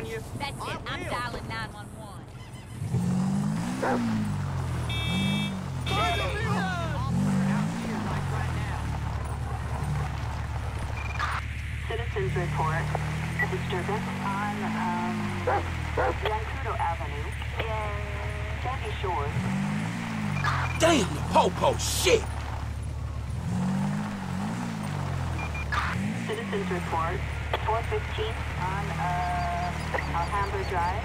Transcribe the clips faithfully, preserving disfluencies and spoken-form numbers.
on you? That's I it. I'm will. dialing nine one one. Officer out here, like right now. Citizens report a disturbance on um, Yankudo Avenue in Sandy Shores. Damn, the popo, shit! Citizens report four fifteen on uh, Alhambra Drive.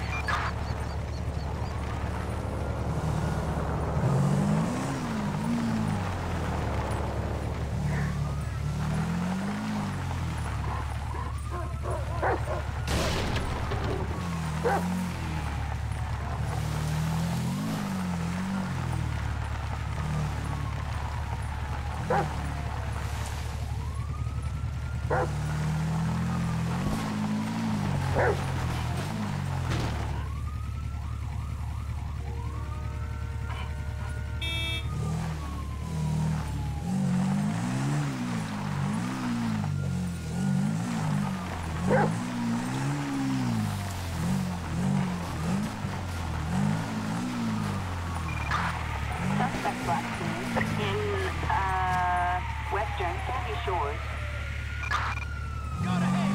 Suspect last seen in uh, western Sandy Shores. Got ahead.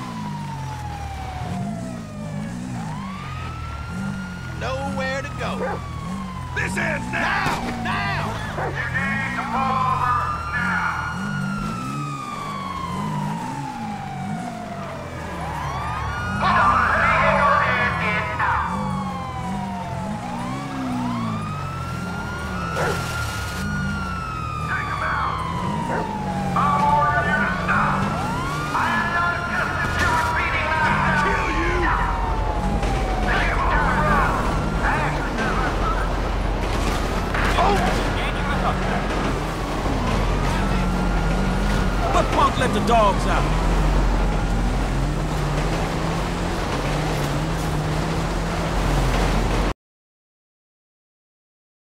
Nowhere to go. This ends now! Now! You need to pull over now. Stop the vehicle and get out. Take him out. I'll order you to stop. I am not accustomed to repeating myself. Kill you! Take him around. What punk let the dogs out?